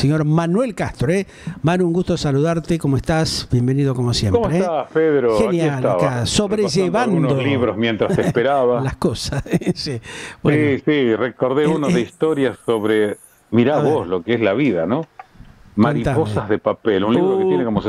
señor Manuel Castro. Manu, un gusto saludarte. ¿Cómo estás? Bienvenido como siempre. ¿Cómo estás, Pedro? Genial, acá, sobrellevando unos libros mientras te esperaba. las cosas. Sí, bueno. Sí, recordé uno de historias sobre, mirá vos lo que es la vida, ¿no? Mariposas Contame. de papel, un libro que tiene como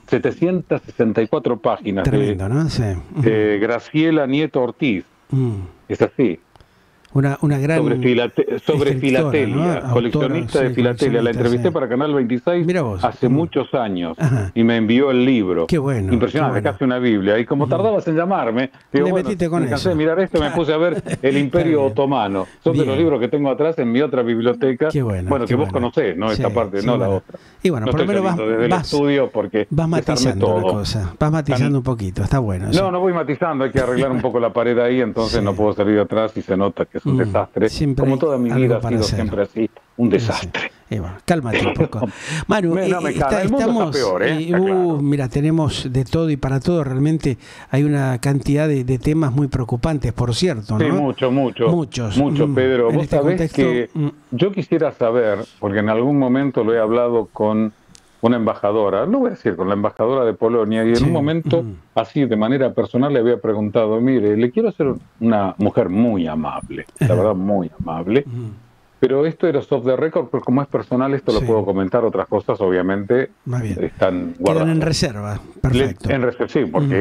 764 páginas. Tremendo, ¿no? Sí. De Graciela Nieto Ortiz. Es así. Una gran sobre filatelia, ¿no? coleccionista de filatelia. La entrevisté para Canal 26 hace muchos años. Y me envió el libro. Qué bueno. Impresionante, casi una Biblia. Y como tardabas en llamarme, digo, me cansé de mirar esto, me puse a ver El Imperio Otomano. Son de los libros que tengo atrás en mi otra biblioteca. Qué bueno. Bueno, que vos conocés, ¿no? Esta parte, no la otra. Y bueno, no por lo menos desde el estudio porque vas matizando todo. la cosa. Vas matizando un poquito, está bueno. No voy matizando, hay que arreglar un poco la pared ahí, entonces no puedo salir atrás y se nota que es un desastre. Siempre como toda mi vida ha sido siempre así, un desastre. Bueno, cálmate un poco. Manu, el mundo está peor, claro. Mira, tenemos de todo y para todo. Realmente hay una cantidad de temas muy preocupantes, por cierto, ¿no? Sí, muchos, Pedro. Vos sabés que yo quisiera saber, porque en algún momento lo he hablado con una embajadora, no voy a decir con la embajadora de Polonia, y en un momento, así de manera personal, le había preguntado, mire, le quiero hacer una mujer muy amable, la verdad muy amable, pero esto era off the record, pero como es personal esto lo puedo comentar, otras cosas obviamente están guardadas. Quedan en reserva, perfecto. Sí, porque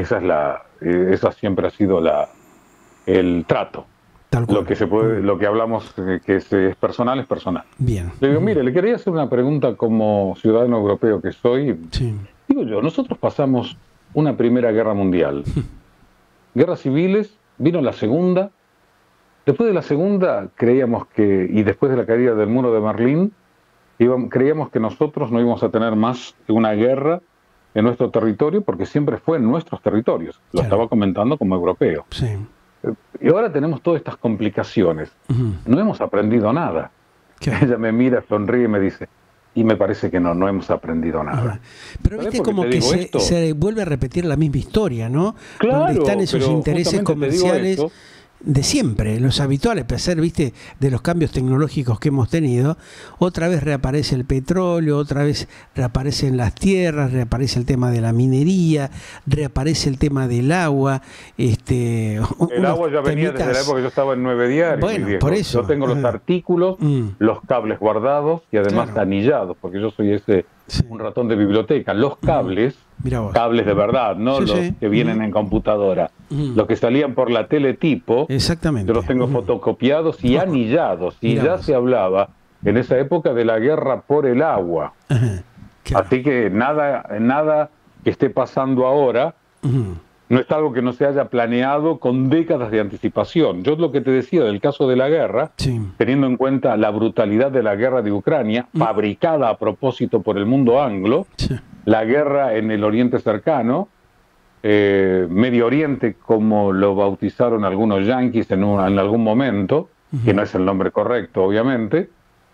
esa siempre ha sido el trato. Lo que se puede, lo que hablamos que es personal es personal. Bien. Le digo, mire, le quería hacer una pregunta como ciudadano europeo que soy. Digo yo, nosotros pasamos una Primera Guerra Mundial. Guerras civiles, vino la Segunda. Después de la Segunda creíamos que, y después de la caída del muro de Berlín, creíamos que nosotros no íbamos a tener más que una guerra en nuestro territorio, porque siempre fue en nuestros territorios. Lo estaba comentando como europeo. Sí. Y ahora tenemos todas estas complicaciones. No hemos aprendido nada. Ella me mira, sonríe y me dice, y me parece que no hemos aprendido nada. Pero viste como que se vuelve a repetir la misma historia, ¿no? Claro, donde están esos intereses comerciales de siempre, los habituales, a pesar, viste, de los cambios tecnológicos que hemos tenido. Otra vez reaparece el petróleo, otra vez reaparecen las tierras, reaparece el tema de la minería, reaparece el tema del agua. El agua ya venía desde la época que yo estaba en 9 Diarios. Bueno, por eso. Yo tengo los artículos, los cables guardados y además anillados, porque yo soy un ratón de biblioteca. Los cables, cables de verdad, no los que vienen en computadora. Los que salían por la teletipo, exactamente. Yo los tengo fotocopiados y anillados. Y ya se hablaba en esa época de la guerra por el agua. Así que nada que esté pasando ahora no es algo que no se haya planeado con décadas de anticipación. Yo lo que te decía del caso de la guerra, teniendo en cuenta la brutalidad de la guerra de Ucrania, fabricada a propósito por el mundo anglo, la guerra en el Oriente Cercano, Medio Oriente, como lo bautizaron algunos yanquis en algún momento, que no es el nombre correcto, obviamente,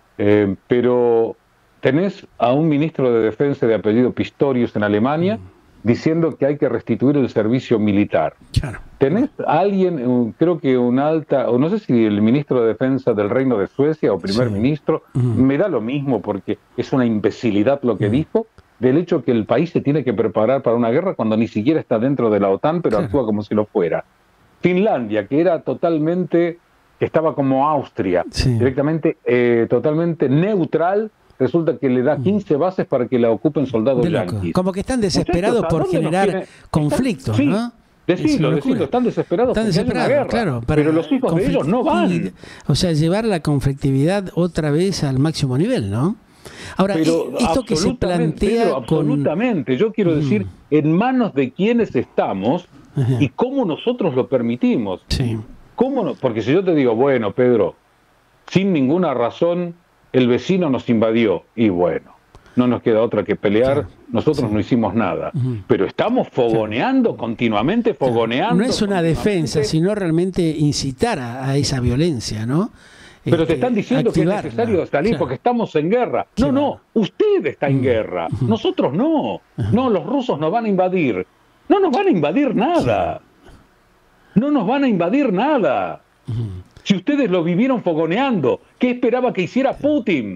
pero tenés a un ministro de Defensa de apellido Pistorius en Alemania diciendo que hay que restituir el servicio militar. Tenés a alguien, creo que o no sé si el ministro de Defensa del Reino de Suecia o primer ministro, me da lo mismo porque es una imbecilidad lo que dijo, del hecho que el país se tiene que preparar para una guerra cuando ni siquiera está dentro de la OTAN, pero actúa como si lo fuera. Finlandia, que era que estaba como Austria, directamente, totalmente neutral, resulta que le da 15 bases para que la ocupen soldados yanquis. Como que están desesperados por generar conflictos, ¿no? Decilo, están desesperados porque hay una guerra, pero los hijos de ellos no van. O sea, llevar la conflictividad otra vez al máximo nivel, ¿no? Ahora, esto que se plantea Pedro, absolutamente. Yo quiero decir, en manos de quienes estamos y cómo nosotros lo permitimos. Porque si yo te digo, bueno, Pedro, sin ninguna razón el vecino nos invadió, y bueno, no nos queda otra que pelear, nosotros no hicimos nada, pero estamos fogoneando, continuamente fogoneando. No es una defensa, sino realmente incitar a esa violencia, ¿no? Pero te están diciendo que es necesario salir porque estamos en guerra. No, usted está en guerra, nosotros no. No, los rusos nos van a invadir. No nos van a invadir nada. No nos van a invadir nada. Si ustedes lo vivieron fogoneando, ¿qué esperaba que hiciera Putin?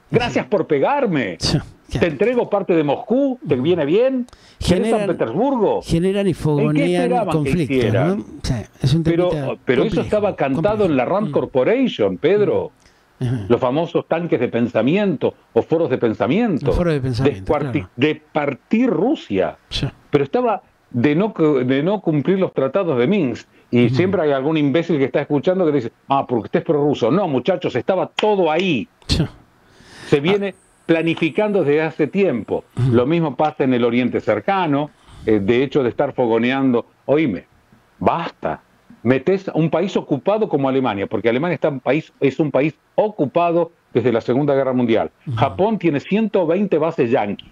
Gracias por pegarme. Te entrego parte de Moscú, ¿te viene bien? ¿Querés San Petersburgo? Generan y fogonean conflictos, ¿no? Sí, es un pero eso estaba cantado en la Rand Corporation, Pedro. Los famosos tanques de pensamiento o foros de pensamiento. Foro de pensamiento, de partir Rusia. Sí. Pero estaba de no cumplir los tratados de Minsk. Y siempre hay algún imbécil que está escuchando que dice, porque usted es prorruso. No, muchachos, estaba todo ahí. Sí. Se viene planificando desde hace tiempo. Lo mismo pasa en el Oriente Cercano. De hecho, de estar fogoneando. Oíme, basta. Metés a un país ocupado como Alemania, porque Alemania es un país ocupado desde la Segunda Guerra Mundial. Japón tiene 120 bases yanquis.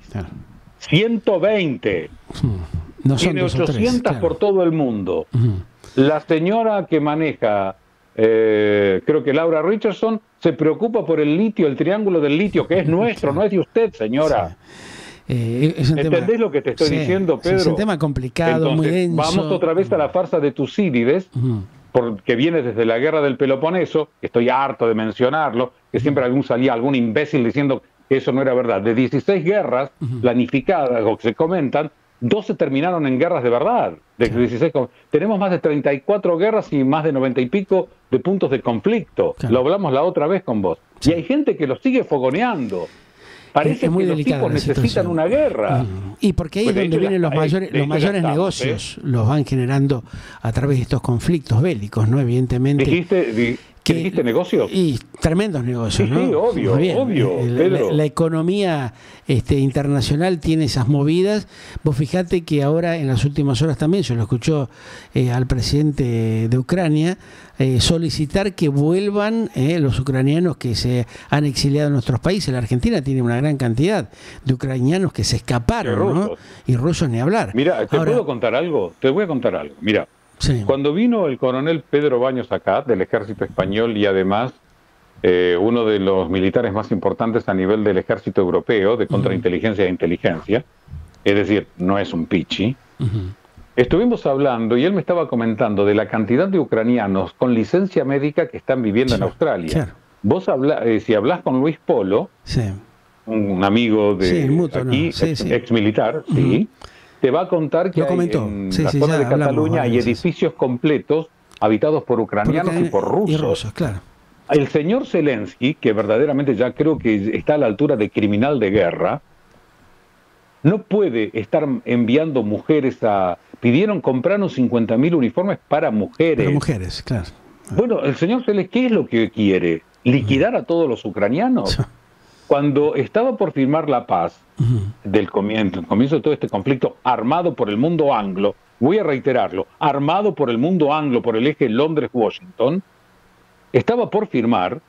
120. No son tiene 800 claro. por todo el mundo. La señora que maneja, creo que Laura Richardson, se preocupa por el litio, el triángulo del litio, que es nuestro, no es de usted, señora. ¿Entendés lo que te estoy diciendo, Pedro? Es un tema complicado, muy denso. Vamos otra vez a la farsa de Tucídides, porque viene desde la guerra del Peloponeso, que estoy harto de mencionarlo, que siempre salía algún imbécil diciendo que eso no era verdad. De 16 guerras planificadas o que se comentan, 12 terminaron en guerras de verdad. De 16, tenemos más de 34 guerras y más de 90 y pico de puntos de conflicto. Lo hablamos la otra vez con vos. Y hay gente que lo sigue fogoneando. Parece que los tipos necesitan una guerra. Y porque ahí es donde vienen los mayores negocios, los van generando a través de estos conflictos bélicos, ¿no? Evidentemente. ¿Dijiste negocios? Y tremendos negocios, ¿no? Sí, obvio, Pedro. La economía internacional tiene esas movidas. Vos fijate que ahora en las últimas horas también se lo escuchó al presidente de Ucrania solicitar que vuelvan los ucranianos que se han exiliado en nuestros países. La Argentina tiene una gran cantidad de ucranianos que se escaparon, ¿no? Y rusos ni hablar. Mira, ¿te puedo contar algo? Te voy a contar algo. Mira. Sí. Cuando vino el coronel Pedro Baños acá, del ejército español, y además uno de los militares más importantes a nivel del ejército europeo, de contrainteligencia e inteligencia, es decir, no es un pichi, estuvimos hablando y él me estaba comentando de la cantidad de ucranianos con licencia médica que están viviendo en Australia. Claro. Vos si hablas con Luis Polo, un amigo de aquí, ex militar, te va a contar que en la zona de Cataluña hay edificios completos habitados por ucranianos y por rusos. Claro. El señor Zelensky, que verdaderamente ya creo que está a la altura de criminal de guerra, no puede estar enviando mujeres Pidieron comprar unos 50.000 uniformes para mujeres. Para mujeres, claro. Bueno, el señor Zelensky, ¿qué es lo que quiere? ¿Liquidar a todos los ucranianos? Cuando estaba por firmar la paz, del comienzo de todo este conflicto armado por el mundo anglo, voy a reiterarlo, armado por el mundo anglo, por el eje Londres-Washington, estaba por firmar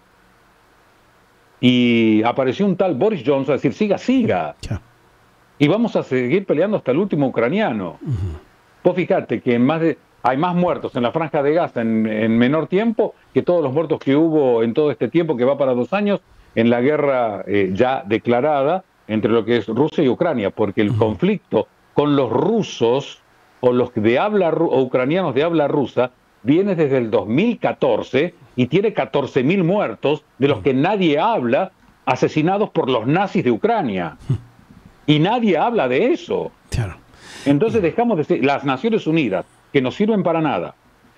y apareció un tal Boris Johnson a decir, siga, y vamos a seguir peleando hasta el último ucraniano. Vos fíjate que hay más muertos en la Franja de Gaza en menor tiempo que todos los muertos que hubo en todo este tiempo, que va para 2 años, en la guerra ya declarada entre lo que es Rusia y Ucrania, porque el conflicto con los rusos o los o ucranianos de habla rusa viene desde el 2014 y tiene 14.000 muertos, de los que nadie habla, asesinados por los nazis de Ucrania. Y nadie habla de eso. Claro. Entonces dejamos de ser las Naciones Unidas, que no sirven para nada,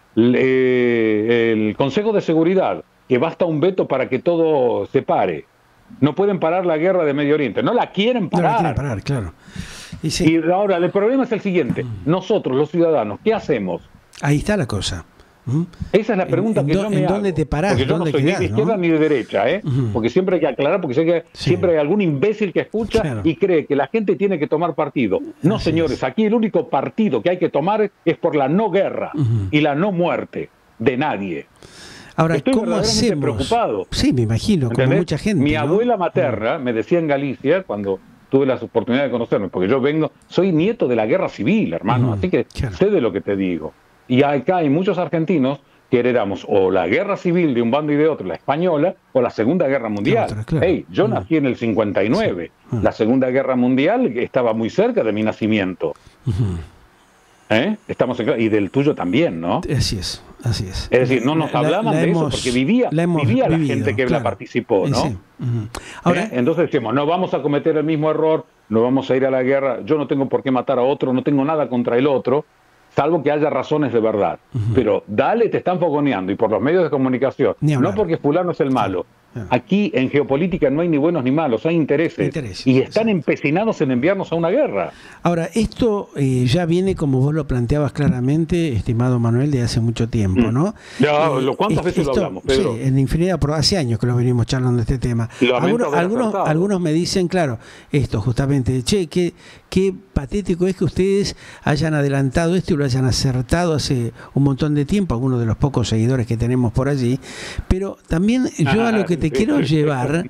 el Consejo de Seguridad, que basta un veto para que todo se pare. No pueden parar la guerra de Medio Oriente, no la quieren parar. No la quieren parar, claro. Y ahora el problema es el siguiente, nosotros los ciudadanos, ¿qué hacemos? Ahí está la cosa. Esa es la pregunta que yo me hago. ¿Dónde te parás? Porque yo no soy ni de izquierda ni de derecha, porque siempre hay que aclarar, porque sé que siempre hay algún imbécil que escucha y cree que la gente tiene que tomar partido. No, señores, aquí el único partido que hay que tomar es por la no guerra y la no muerte de nadie. Ahora, estoy ¿cómo hacemos? Preocupado. Sí, me imagino, como mucha gente. Mi abuela materna me decía en Galicia, cuando tuve la oportunidad de conocerme, porque yo soy nieto de la guerra civil, hermano, así que sé de lo que te digo. Y acá hay muchos argentinos que heredamos o la guerra civil de un bando y de otro, la española, o la Segunda Guerra Mundial. Claro. Yo nací en el 59. La Segunda Guerra Mundial estaba muy cerca de mi nacimiento. Estamos y del tuyo también, ¿no? Así es, así es. Es decir, no nos hablaban de eso porque vivía la gente que la participó, ¿no? Sí. Ahora, entonces decimos, no vamos a cometer el mismo error, no vamos a ir a la guerra, yo no tengo por qué matar a otro, no tengo nada contra el otro, salvo que haya razones de verdad. Pero dale, te están fogoneando, y por los medios de comunicación, no porque fulano es el malo. Aquí en geopolítica no hay ni buenos ni malos, hay intereses y están empecinados en enviarnos a una guerra. Ahora, esto ya viene, como vos lo planteabas claramente, estimado Manuel, de hace mucho tiempo, ¿no? ¿Cuántas veces lo hablamos, Pedro? Sí, en infinidad, pero hace años que lo venimos charlando de este tema. Algunos me dicen, claro, esto justamente, che, qué patético es que ustedes hayan adelantado esto y lo hayan acertado hace un montón de tiempo, algunos de los pocos seguidores que tenemos por allí, pero también yo a lo que te quiero llevar,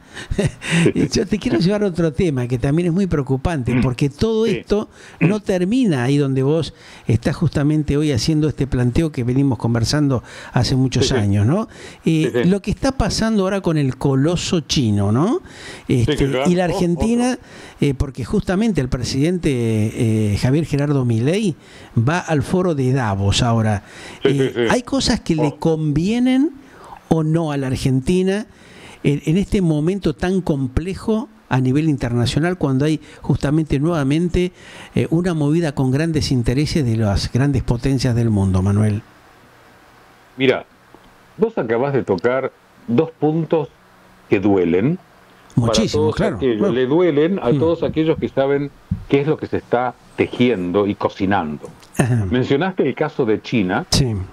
yo te quiero llevar a otro tema que también es muy preocupante, porque todo esto no termina ahí donde vos estás justamente hoy haciendo este planteo que venimos conversando hace muchos años, ¿no? Lo que está pasando ahora con el coloso chino, ¿no? Y la Argentina, porque justamente el presidente Javier Gerardo Milei va al foro de Davos ahora. ¿Hay cosas que le convienen o no a la Argentina en este momento tan complejo a nivel internacional, cuando hay justamente nuevamente una movida con grandes intereses de las grandes potencias del mundo, Manuel? Mira, vos acabás de tocar dos puntos que duelen. Muchísimo, claro. Le duelen a todos aquellos que saben qué es lo que se está tejiendo y cocinando. Mencionaste el caso de China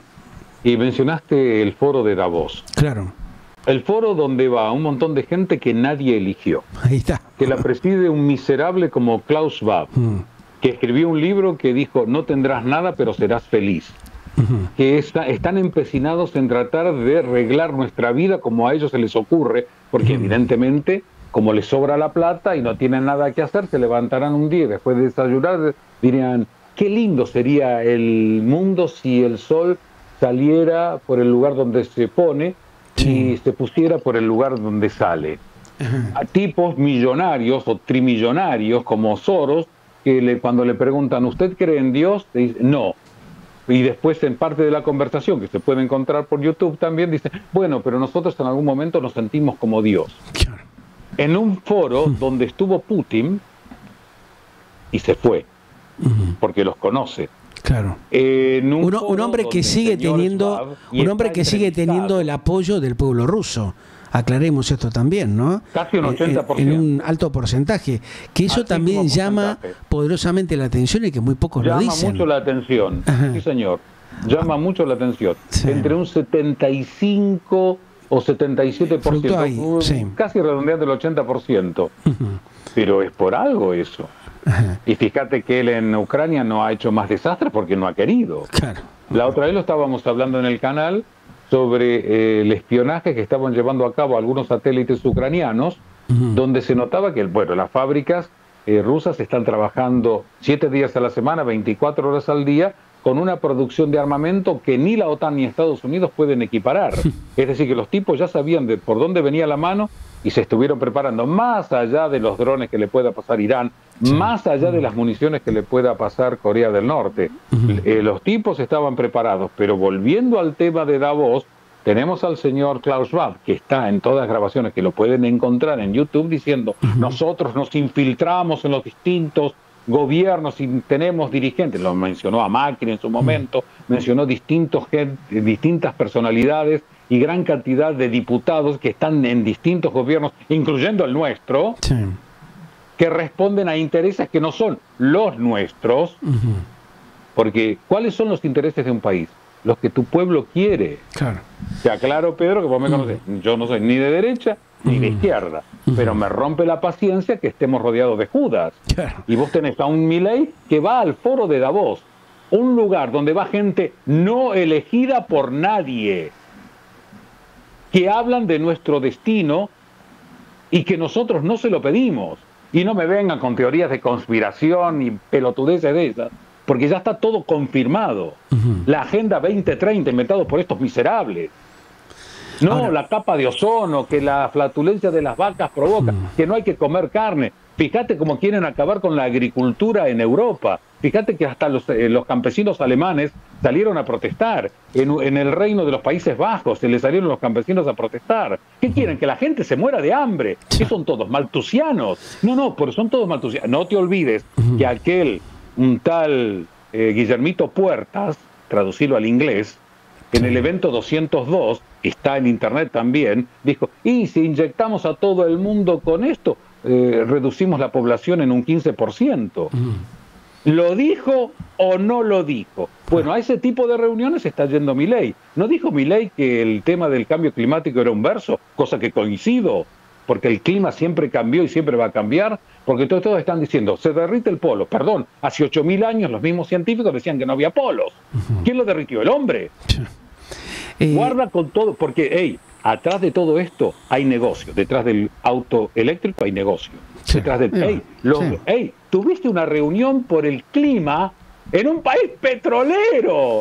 y mencionaste el foro de Davos. Claro. El foro donde va un montón de gente que nadie eligió. Ahí está. Que la preside un miserable como Klaus Schwab, que escribió un libro que dijo, no tendrás nada, pero serás feliz. Que están empecinados en tratar de arreglar nuestra vida como a ellos se les ocurre, porque evidentemente, como les sobra la plata y no tienen nada que hacer, se levantarán un día y después de desayunar dirían, qué lindo sería el mundo si el sol saliera por el lugar donde se pone y se pusiera por el lugar donde sale. A tipos millonarios o trimillonarios como Soros, que cuando le preguntan, ¿usted cree en Dios? Le dice, no. Y después en parte de la conversación, que se puede encontrar por YouTube también, dice, bueno, pero nosotros en algún momento nos sentimos como Dios. Claro. En un foro donde estuvo Putin y se fue, porque los conoce. Claro. Un hombre que sigue teniendo, el apoyo del pueblo ruso. Aclaremos esto también, ¿no? Casi un 80%. En un alto porcentaje. Que eso también llama poderosamente la atención y que muy pocos lo dicen. Llama mucho la atención, sí señor. Llama mucho la atención. Entre un 75 o 77%, casi redondeando el 80%. Pero es por algo eso. Y fíjate que él en Ucrania no ha hecho más desastres porque no ha querido. Claro. La otra vez lo estábamos hablando en el canal sobre el espionaje que estaban llevando a cabo algunos satélites ucranianos, donde se notaba que las fábricas rusas están trabajando 7 días a la semana, 24 horas al día, con una producción de armamento que ni la OTAN ni Estados Unidos pueden equiparar. Es decir, que los tipos ya sabían por dónde venía la mano y se estuvieron preparando, más allá de los drones que le pueda pasar Irán, más allá de las municiones que le pueda pasar Corea del Norte. Los tipos estaban preparados, pero volviendo al tema de Davos, tenemos al señor Klaus Schwab, que está en todas las grabaciones, que lo pueden encontrar en YouTube, diciendo, nosotros nos infiltramos en los distintos gobiernos y tenemos dirigentes, lo mencionó a Macri en su momento, mencionó distintas personalidades y gran cantidad de diputados que están en distintos gobiernos, incluyendo el nuestro, que responden a intereses que no son los nuestros, porque ¿cuáles son los intereses de un país? Los que tu pueblo quiere. Claro. Te aclaro, Pedro, que vos me conoces, yo no soy ni de derecha ni de izquierda, pero me rompe la paciencia que estemos rodeados de Judas. Claro. Y vos tenés a un Milei que va al foro de Davos, un lugar donde va gente no elegida por nadie, que hablan de nuestro destino y que nosotros no se lo pedimos. Y no me vengan con teorías de conspiración y pelotudeces de esas, porque ya está todo confirmado. La Agenda 2030 inventada por estos miserables. No, ahora, la capa de ozono, que la flatulencia de las vacas provoca, que no hay que comer carne. Fíjate cómo quieren acabar con la agricultura en Europa. Fíjate que hasta los campesinos alemanes salieron a protestar. En el reino de los Países Bajos se les salieron los campesinos a protestar. ¿Qué quieren? Que la gente se muera de hambre. ¿Qué son todos? ¿Maltusianos? No, pero son todos maltusianos. No te olvides que un tal Guillermito Puertas, traducirlo al inglés, en el evento 202, que está en internet también, dijo, y si inyectamos a todo el mundo con esto, reducimos la población en un 15%. ¿Lo dijo o no lo dijo? Bueno, a ese tipo de reuniones está yendo Milei. ¿No dijo Milei que el tema del cambio climático era un verso? Cosa que coincido, porque el clima siempre cambió y siempre va a cambiar, porque todos están diciendo, se derrite el polo. Perdón, hace 8.000 años los mismos científicos decían que no había polos. ¿Quién lo derritió? El hombre. Guarda con todo, porque, atrás de todo esto hay negocio. Detrás del auto eléctrico hay negocio. Detrás del, tuviste una reunión por el clima en un país petrolero.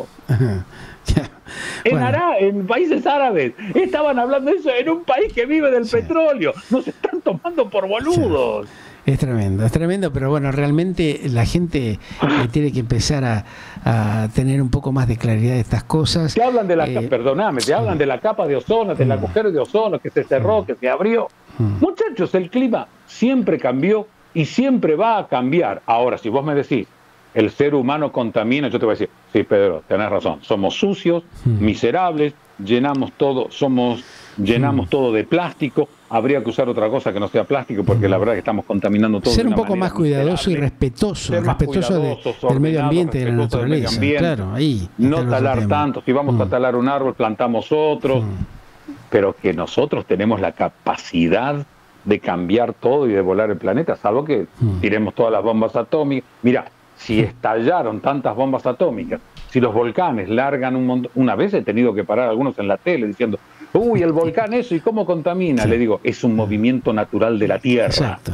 En países árabes estaban hablando de eso, en un país que vive del petróleo. Nos están tomando por boludos. Es tremendo, pero bueno, realmente la gente tiene que empezar a tener un poco más de claridad de estas cosas. Te hablan de te hablan de la capa de ozono, del agujero de ozono que se cerró, que se abrió. Muchachos, el clima siempre cambió y siempre va a cambiar. Ahora, si vos me decís, el ser humano contamina, yo te voy a decir, sí, Pedro, tenés razón, somos sucios, miserables, llenamos todo de plástico. Habría que usar otra cosa que no sea plástico, porque la verdad que estamos contaminando todo. Ser un poco más cuidadoso y respetuoso del medio ambiente y de la naturaleza. Claro, ahí. No talar tanto. Si vamos a talar un árbol, plantamos otros. Pero que nosotros tenemos la capacidad de cambiar todo y de volar el planeta, salvo que tiremos todas las bombas atómicas. Mira, si estallaron tantas bombas atómicas, si los volcanes largan un montón. Una vez he tenido que parar a algunos en la tele diciendo, uy, el volcán eso, ¿y cómo contamina? Le digo, es un movimiento natural de la Tierra. Exacto.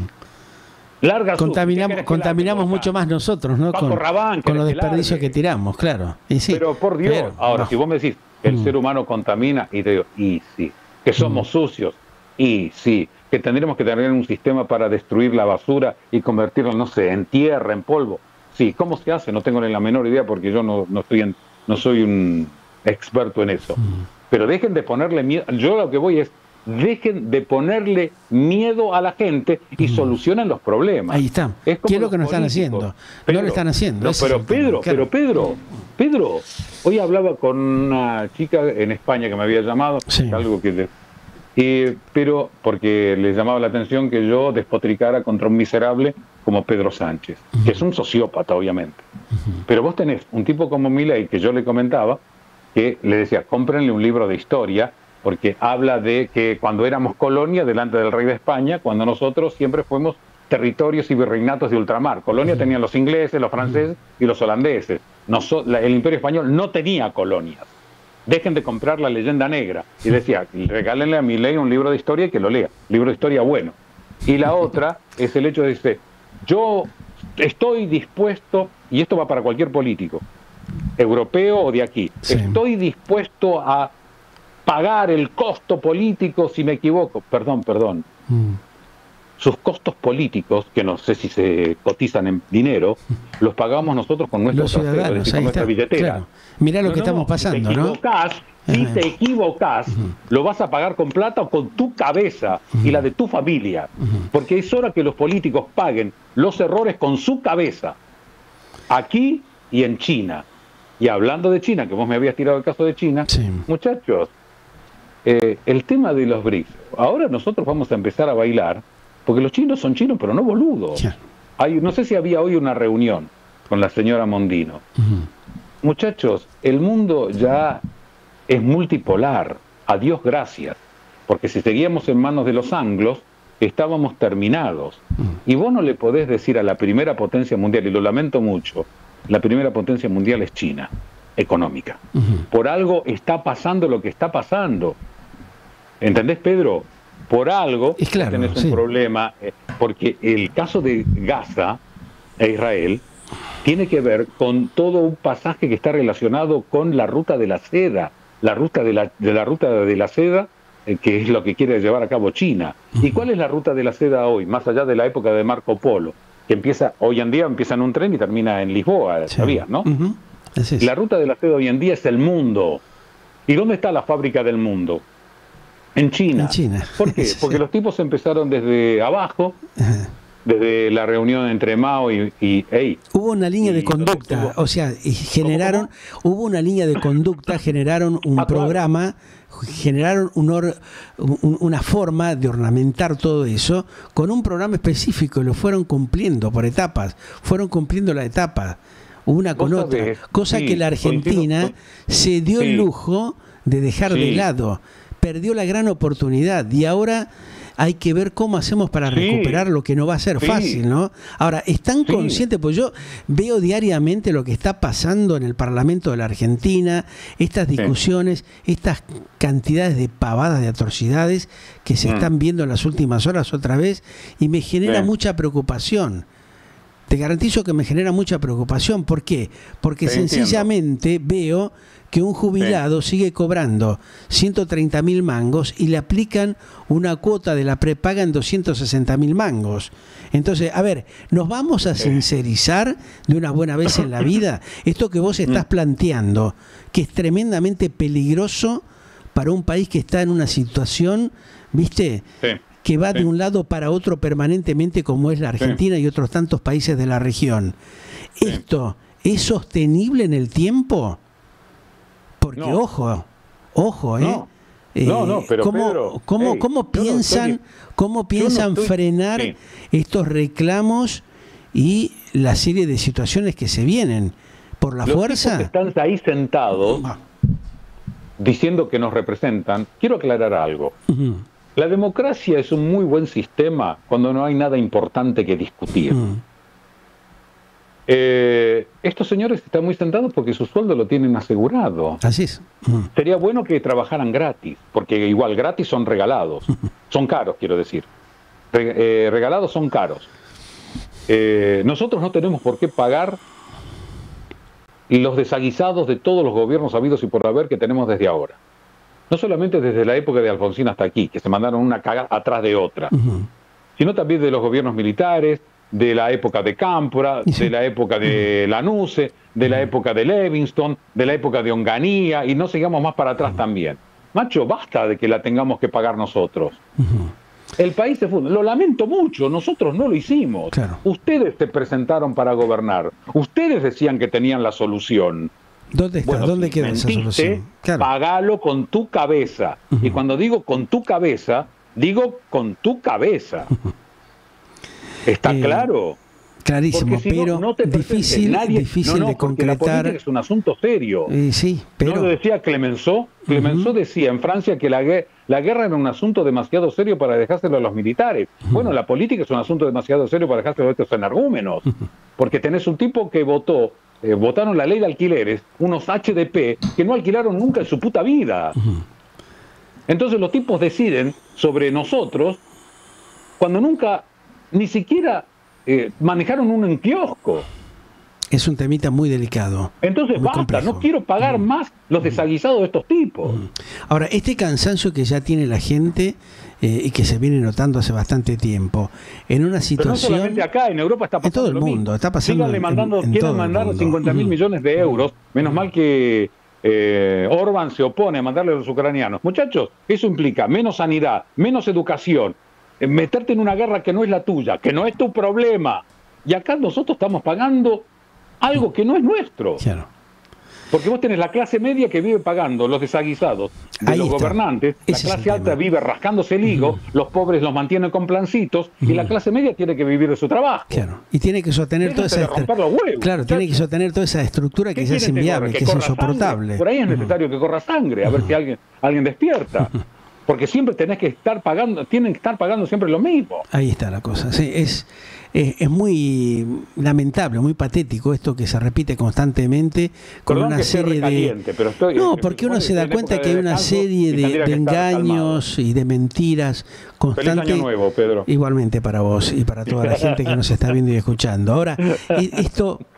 Contaminamos mucho más nosotros, ¿no? Con los desperdicios que tiramos, claro. Y sí, pero por Dios, si vos me decís, el ser humano contamina, y te digo, y sí, que somos sucios, y sí, que tendremos que tener un sistema para destruir la basura y convertirla, no sé, en tierra, en polvo. Sí, ¿cómo se hace? No tengo ni la menor idea, porque yo no soy un experto en eso. Pero dejen de ponerle miedo. Yo lo que voy es, dejen de ponerle miedo a la gente y solucionen los problemas. Ahí está. ¿Qué es lo que no están haciendo? No lo están haciendo. No, Pedro, hoy hablaba con una chica en España que me había llamado, algo que... pero porque les llamaba la atención que yo despotricara contra un miserable como Pedro Sánchez, que es un sociópata, obviamente. Pero vos tenés un tipo como Milei, que yo le comentaba, que le decía, cómprenle un libro de historia, porque habla de que cuando éramos colonia delante del rey de España, cuando nosotros siempre fuimos territorios y virreinatos de ultramar. Colonia tenían los ingleses, los franceses y los holandeses. El Imperio Español no tenía colonias. Dejen de comprar la leyenda negra. Y decía, regálenle a Milei un libro de historia y que lo lea. Libro de historia bueno. Y la otra es el hecho de decir, yo estoy dispuesto, y esto va para cualquier político, europeo o de aquí, estoy dispuesto a pagar el costo político si me equivoco. Perdón. Sus costos políticos, que no sé si se cotizan en dinero, los pagamos nosotros con nuestros ciudadanos, con nuestra billetera. Claro. Mirá lo que estamos pasando, ¿no? Si te equivocás, lo vas a pagar con plata o con tu cabeza y la de tu familia. Porque es hora que los políticos paguen los errores con su cabeza. Aquí y en China. Y hablando de China, que vos me habías tirado el caso de China, muchachos, el tema de los BRICS. Ahora nosotros vamos a empezar a bailar, porque los chinos son chinos, pero no boludos. No sé si había hoy una reunión con la señora Mondino. Muchachos, el mundo ya es multipolar, a Dios gracias, porque si seguíamos en manos de los anglos, estábamos terminados. Y vos no le podés decir a la primera potencia mundial, y lo lamento mucho, la primera potencia mundial es China, económica. Por algo está pasando lo que está pasando. ¿Entendés, Pedro? Por algo tenés un problema, porque el caso de Gaza e Israel tiene que ver con todo un pasaje que está relacionado con la ruta de la seda. La ruta de la seda que es lo que quiere llevar a cabo China. ¿Y cuál es la ruta de la seda hoy, más allá de la época de Marco Polo, que empieza, hoy en día empieza en un tren y termina en Lisboa, ¿sabías, no? La ruta de la seda hoy en día es el mundo. ¿Y dónde está la fábrica del mundo? En China. ¿Por qué? Porque los tipos empezaron desde abajo, desde la reunión entre Mao y hubo una línea de conducta, o sea, hubo una línea de conducta, generaron un programa, generaron una forma de ornamentar todo eso con un programa específico, y lo fueron cumpliendo por etapas, fueron cumpliendo la etapa una con otra, cosa que la Argentina se dio el lujo de dejar de lado. Perdió la gran oportunidad y ahora hay que ver cómo hacemos para recuperar lo que no va a ser fácil, ¿no? Ahora, ¿están conscientes? Pues yo veo diariamente lo que está pasando en el Parlamento de la Argentina, estas discusiones, estas cantidades de pavadas, de atrocidades que se están viendo en las últimas horas otra vez, y me genera mucha preocupación. Te garantizo que me genera mucha preocupación. ¿Por qué? Porque sencillamente veo que un jubilado sigue cobrando 130.000 mangos y le aplican una cuota de la prepaga en 260.000 mangos. Entonces, a ver, ¿nos vamos a sincerizar de una buena vez en la vida? Esto que vos estás planteando, que es tremendamente peligroso para un país que está en una situación, ¿viste?, que va de un lado para otro permanentemente, como es la Argentina y otros tantos países de la región. ¿Esto es sostenible en el tiempo? Porque ojo, pero ¿cómo piensan frenar estos reclamos y la serie de situaciones que se vienen? ¿Por la fuerza? Los tipos que están ahí sentados diciendo que nos representan. Quiero aclarar algo. La democracia es un muy buen sistema cuando no hay nada importante que discutir. Estos señores están muy sentados porque su sueldo lo tienen asegurado. Así es. Sería bueno que trabajaran gratis, porque igual gratis son regalados. Son caros, quiero decir. Regalados son caros. Nosotros no tenemos por qué pagar los desaguisados de todos los gobiernos habidos y por haber que tenemos desde ahora. No solamente desde la época de Alfonsín hasta aquí, que se mandaron una cagada atrás de otra, sino también de los gobiernos militares, de la época de Cámpora, de la época de Lanusse, de la época de Levingston, de la época de Onganía, y no sigamos más para atrás también. Macho, basta de que la tengamos que pagar nosotros. El país se funda. Lo lamento mucho, nosotros no lo hicimos. Ustedes se presentaron para gobernar. Ustedes decían que tenían la solución. ¿Dónde está? ¿Dónde queda esa solución? Pagalo con tu cabeza. Y cuando digo con tu cabeza, digo con tu cabeza. ¿Está claro? Clarísimo, si pero no te difícil de concretar. La política es un asunto serio. Sí, pero... ¿No lo decía Clemenceau? Clemenceau decía en Francia que la guerra era un asunto demasiado serio para dejárselo a los militares. Bueno, la política es un asunto demasiado serio para dejárselo a estos energúmenos. Porque tenés un tipo que votaron la ley de alquileres, unos HDP, que no alquilaron nunca en su puta vida. Entonces los tipos deciden sobre nosotros cuando nunca, ni siquiera manejaron un kiosco. Es un temita muy delicado. Entonces muy basta, complejo. No quiero pagar más los desaguisados de estos tipos. Ahora, este cansancio que ya tiene la gente y que se viene notando hace bastante tiempo, en una situación... Pero no solamente acá, en Europa está pasando en todo el mundo, está pasando quieren mandar 50.000 millones de euros, menos mal que Orbán se opone a mandarle a los ucranianos. Muchachos, eso implica menos sanidad, menos educación, meterte en una guerra que no es la tuya, que no es tu problema. Y acá nosotros estamos pagando algo que no es nuestro. Claro. Porque vos tenés la clase media que vive pagando los desaguisados de los gobernantes, la clase alta vive rascándose el higo, los pobres los mantienen con plancitos, y la clase media tiene que vivir de su trabajo. Claro. Y tiene que sostener toda esa tiene que sostener toda esa estructura que ya es inviable, que es insoportable. Por ahí es necesario que corra sangre, a ver si alguien despierta. Porque siempre tienen que estar pagando siempre lo mismo. Ahí está la cosa. Sí, es muy lamentable, muy patético esto que se repite constantemente con una serie de... No, porque uno se da cuenta que hay una serie de engaños y de mentiras constantes. Feliz Año Nuevo, Pedro. Igualmente para vos y para toda la gente que nos está viendo y escuchando. Ahora, esto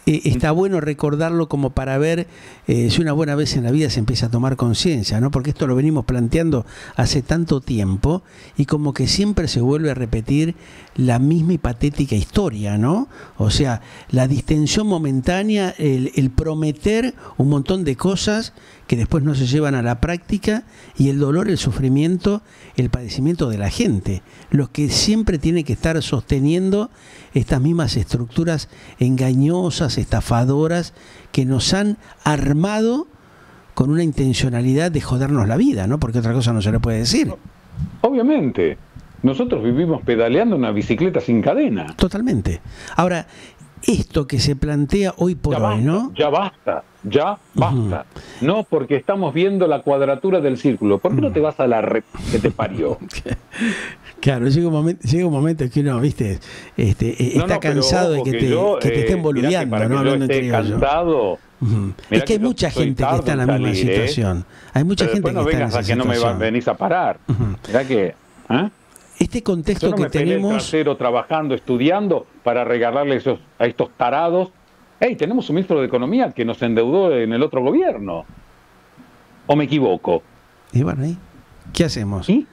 está bueno recordarlo como para ver si una buena vez en la vida se empieza a tomar conciencia, ¿no? Porque esto lo venimos planteando hace tanto tiempo y como que siempre se vuelve a repetir la misma y patética historia, ¿no? O sea, la distensión momentánea, el prometer un montón de cosas que después no se llevan a la práctica, y el dolor, el sufrimiento, el padecimiento de la gente, los que siempre tienen que estar sosteniendo estas mismas estructuras engañosas, estafadoras, que nos han armado con una intencionalidad de jodernos la vida, ¿no? Porque otra cosa no se le puede decir. Obviamente, nosotros vivimos pedaleando una bicicleta sin cadena. Totalmente. Ahora, esto que se plantea hoy por hoy, ¿no? Ya basta. No, porque estamos viendo la cuadratura del círculo. ¿Por qué no te vas a la red que te parió? Claro, llega un momento que uno, viste, está cansado de que te estén boludeando, ¿no? Hablando entre cansado. Es que hay mucha gente que está en la misma situación. Hay mucha gente que está en esa situación. No me venís a parar. Mirá que... Este contexto que tenemos... trabajando, estudiando, para regalarle a estos tarados. Hey, tenemos un ministro de Economía que nos endeudó en el otro gobierno. ¿O me equivoco? Y bueno, ¿qué hacemos? Y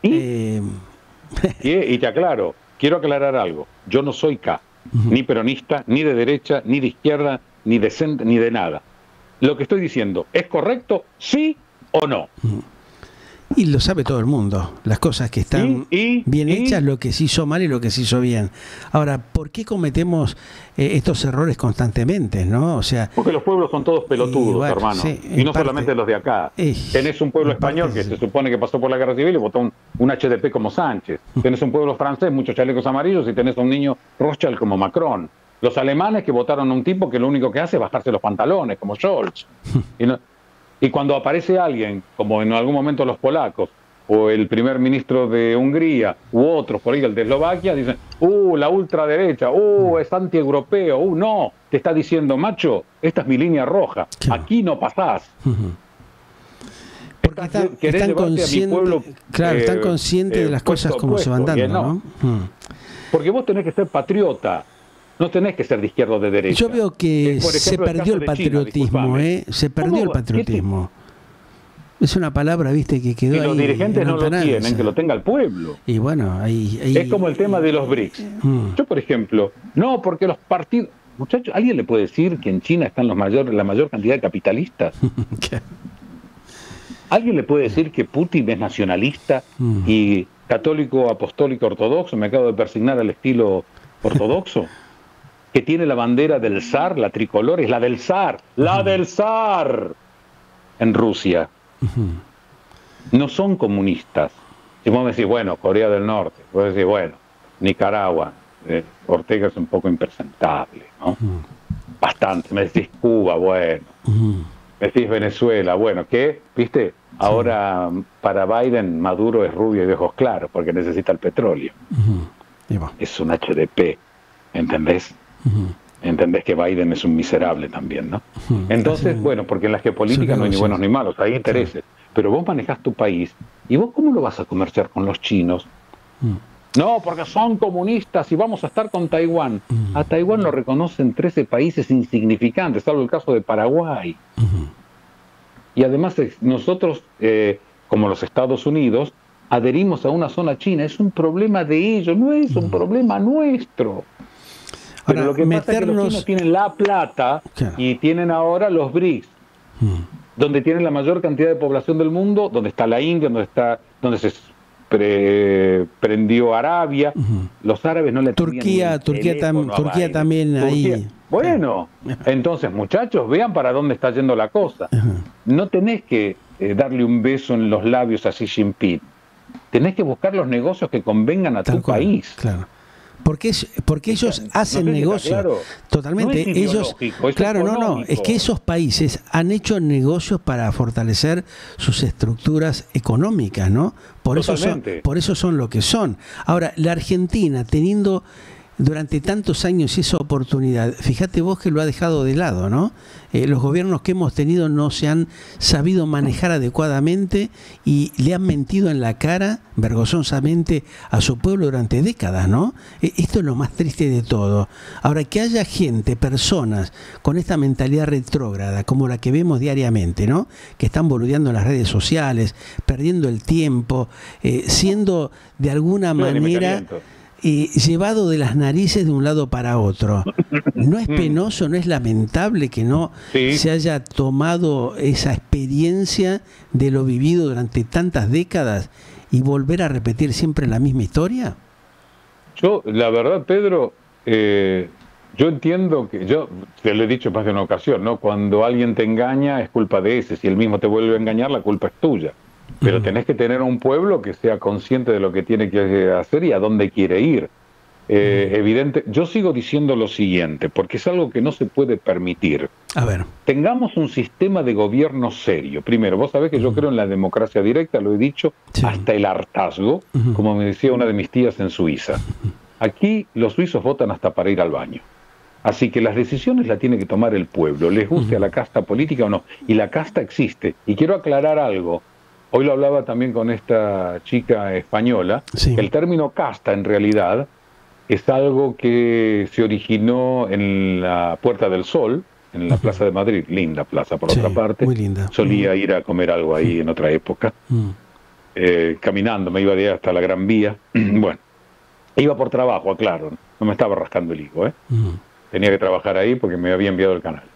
te aclaro, quiero aclarar algo. Yo no soy ni peronista, ni de derecha, ni de izquierda, ni de centro, ni de nada. Lo que estoy diciendo, ¿es correcto? ¿Sí o no? Y lo sabe todo el mundo, las cosas que están bien hechas, lo que se hizo mal y lo que se hizo bien. Ahora, ¿por qué cometemos estos errores constantemente, no? O sea, porque los pueblos son todos pelotudos, bueno, hermano, sí, y no solamente los de acá. Tenés un pueblo español que se supone que pasó por la guerra civil y votó un HDP como Sánchez. Tenés un pueblo francés, muchos chalecos amarillos, y tenés un niño Rothschild como Macron. Los alemanes que votaron a un tipo que lo único que hace es bajarse los pantalones, como Scholz. Y cuando aparece alguien, como en algún momento los polacos, o el primer ministro de Hungría, u otros, por ahí el de Eslovaquia, dicen, la ultraderecha, es antieuropeo, no, te está diciendo, macho, esta es mi línea roja, aquí no pasás. Porque están conscientes, están conscientes de las cosas como se van dando, ¿no? Porque vos tenés que ser patriota. No tenés que ser de izquierda o de derecha. Yo veo que se perdió el patriotismo, se perdió el patriotismo. Es una palabra, viste, que quedó ahí. Y los dirigentes no lo tienen, que lo tenga el pueblo. Y bueno, ahí es como el tema de los BRICS. Yo, por ejemplo, no, porque los partidos... Muchachos, ¿alguien le puede decir que en China están la mayor cantidad de capitalistas? ¿Alguien le puede decir que Putin es nacionalista y católico, apostólico, ortodoxo? Me acabo de persignar al estilo ortodoxo. Que tiene la bandera del zar, la tricolor, es la del zar, en Rusia. No son comunistas. Si vos me decís, bueno, Corea del Norte, vos decís, bueno, Nicaragua, Ortega es un poco impresentable, ¿no? Bastante. Me decís Cuba, bueno. Me decís Venezuela, bueno, ¿qué? ¿Viste? Ahora para Biden, Maduro es rubio y de ojos claros porque necesita el petróleo. Es un HDP, ¿entendés? Entendés que Biden es un miserable también, ¿no? Entonces, bueno, porque en la geopolítica no hay ni buenos ni malos, hay intereses. Pero vos manejás tu país, ¿y vos cómo lo vas a comerciar con los chinos? No, porque son comunistas y vamos a estar con Taiwán. A Taiwán lo reconocen 13 países insignificantes, salvo el caso de Paraguay. Y además nosotros, como los Estados Unidos, adherimos a una zona china. Es un problema de ellos, no es un problema nuestro. Pero lo que pasa es que los chinos tienen la plata y tienen ahora los BRICS, donde tienen la mayor cantidad de población del mundo, donde está la India, donde se prendió Arabia. Los árabes no le Turquía también ahí. Bueno, entonces muchachos, vean para dónde está yendo la cosa. No tenés que darle un beso en los labios a Xi Jinping. Tenés que buscar los negocios que convengan a tu país. Claro. Porque ellos hacen negocios. Claro, totalmente. No es ellos, claro, es que esos países han hecho negocios para fortalecer sus estructuras económicas, ¿no? Por eso son lo que son. Ahora, la Argentina, teniendo durante tantos años esa oportunidad, fíjate vos que lo ha dejado de lado, ¿no? Los gobiernos que hemos tenido no se han sabido manejar adecuadamente y le han mentido en la cara vergonzosamente a su pueblo durante décadas, ¿no? Esto es lo más triste de todo. Ahora, que haya gente, personas con esta mentalidad retrógrada, como la que vemos diariamente, ¿no? Que están boludeando en las redes sociales, perdiendo el tiempo, siendo de alguna manera llevado de las narices de un lado para otro. ¿No es penoso, no es lamentable que no se haya tomado esa experiencia de lo vivido durante tantas décadas y volver a repetir siempre la misma historia? Yo, la verdad, Pedro, yo entiendo que, yo te lo he dicho más de una ocasión, ¿no? Cuando alguien te engaña es culpa de ese, si él mismo te vuelve a engañar la culpa es tuya. Pero tenés que tener un pueblo que sea consciente de lo que tiene que hacer y a dónde quiere ir. Evidente, yo sigo diciendo lo siguiente, porque es algo que no se puede permitir. A ver. Tengamos un sistema de gobierno serio. Primero, vos sabés que yo creo en la democracia directa, lo he dicho, hasta el hartazgo, como me decía una de mis tías en Suiza. Aquí los suizos votan hasta para ir al baño. Así que las decisiones las tiene que tomar el pueblo, les guste a la casta política o no. Y la casta existe. Y quiero aclarar algo. Hoy lo hablaba también con esta chica española, que el término casta en realidad es algo que se originó en la Puerta del Sol, en la Plaza de Madrid, linda plaza por otra parte. Muy linda. Solía ir a comer algo ahí en otra época, caminando, me iba de ahí hasta la Gran Vía. Bueno, iba por trabajo, aclaro, no me estaba rascando el higo, tenía que trabajar ahí porque me había enviado el canal.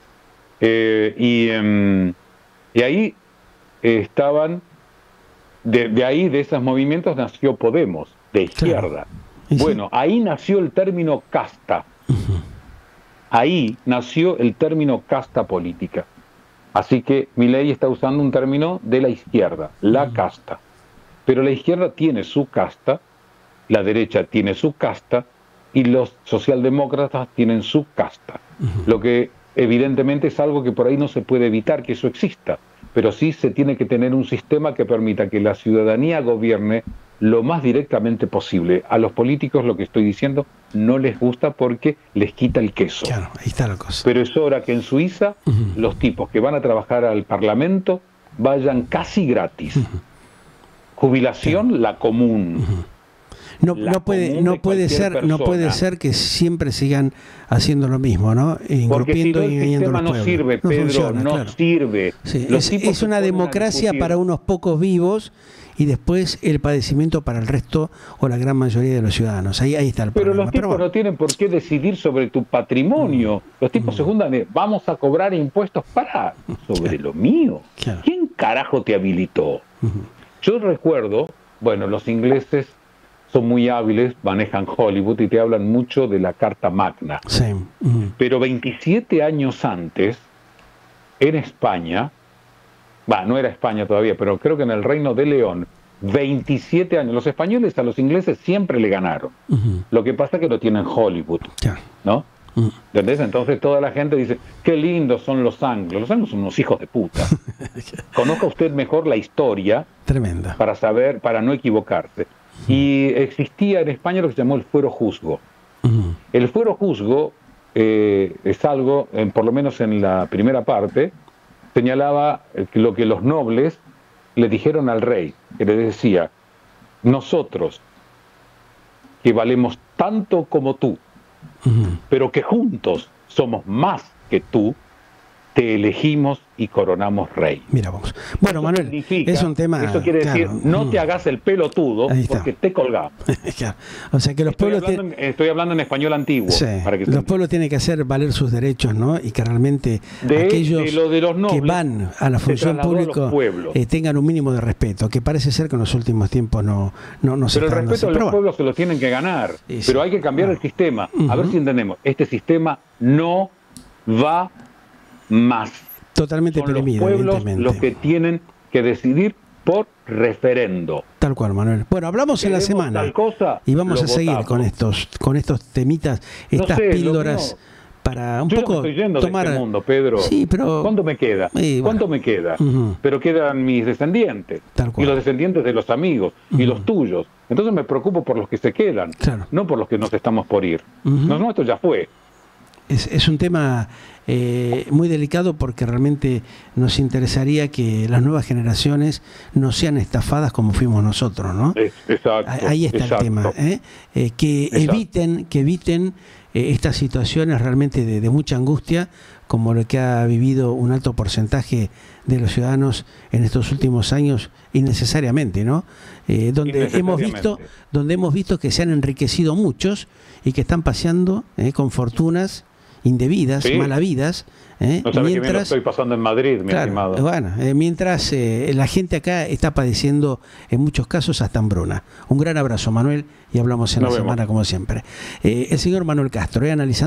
Y ahí estaban... De ahí, de esos movimientos, nació Podemos, de izquierda. Bueno, ahí nació el término casta. Ahí nació el término casta política. Así que Milei está usando un término de la izquierda, la casta. Pero la izquierda tiene su casta, la derecha tiene su casta, y los socialdemócratas tienen su casta. Lo que evidentemente es algo que por ahí no se puede evitar que eso exista. Pero sí se tiene que tener un sistema que permita que la ciudadanía gobierne lo más directamente posible. A los políticos, lo que estoy diciendo, no les gusta porque les quita el queso. Claro, ahí está la cosa. Pero es hora que en Suiza los tipos que van a trabajar al Parlamento vayan casi gratis. Jubilación, la común. No puede ser que siempre sigan haciendo lo mismo, ¿no? Porque si no, el sistema no sirve, Pedro, no sirve. Sí, es una democracia para unos pocos vivos y después el padecimiento para el resto o la gran mayoría de los ciudadanos. Ahí está el problema. Pero los tipos no tienen por qué decidir sobre tu patrimonio. Los tipos se juntan de, vamos a cobrar impuestos sobre lo mío. Claro. ¿Quién carajo te habilitó? Yo recuerdo, bueno, los ingleses son muy hábiles, manejan Hollywood y te hablan mucho de la Carta Magna. Sí. Pero 27 años antes, en España, no era España todavía, pero creo que en el Reino de León, 27 años, los españoles a los ingleses siempre le ganaron. Lo que pasa es que lo tienen Hollywood, ¿no? ¿Entendés? Entonces toda la gente dice, qué lindos son los anglos. Los anglos son unos hijos de puta. Conozca usted mejor la historia. Tremenda. Para saber, para no equivocarse. Y existía en España lo que se llamó el fuero juzgo. El fuero juzgo es algo, por lo menos en la primera parte, señalaba lo que los nobles le dijeron al rey, que le decía, nosotros, que valemos tanto como tú, pero que juntos somos más que tú, te elegimos y coronamos rey. Mira vos. Bueno, eso Manuel, es un tema... Eso quiere decir, no te hagas el pelotudo porque te colgamos. Claro. O sea que los pueblos... Estoy hablando en español antiguo. Sí. Para que los pueblos tienen que hacer valer sus derechos, ¿no? Y que realmente aquellos de los nobles, que van a la función pública tengan un mínimo de respeto, que parece ser que en los últimos tiempos no se Pero el respeto de los pueblos se lo tienen que ganar. Pero hay que cambiar el sistema. A ver si entendemos. Este sistema no va más. Totalmente permitido. Los pueblos los que tienen que decidir por referendo. Tal cual, Manuel. Bueno, hablamos en la semana y vamos a seguir con estos temitas, estas para un Yo poco ya me estoy yendo tomar... de este mundo, Pedro. Sí, pero... ¿Cuánto me queda? ¿Cuánto me queda? Pero quedan mis descendientes. Y los descendientes de los amigos. Y los tuyos. Entonces me preocupo por los que se quedan. Claro. No por los que nos estamos por ir. No, esto ya fue. Es un tema muy delicado porque realmente nos interesaría que las nuevas generaciones no sean estafadas como fuimos nosotros, ¿no? Exacto. Ahí está el tema. Que eviten estas situaciones realmente de mucha angustia, como lo que ha vivido un alto porcentaje de los ciudadanos en estos últimos años, innecesariamente, ¿no? Donde hemos visto que se han enriquecido muchos y que están paseando con fortunas indebidas, malavidas. No sabes que bien lo estoy pasando en Madrid, mi estimado. Bueno, mientras la gente acá está padeciendo en muchos casos hasta hambruna. Un gran abrazo, Manuel, y hablamos en la semana como siempre. El señor Manuel Castro, analizando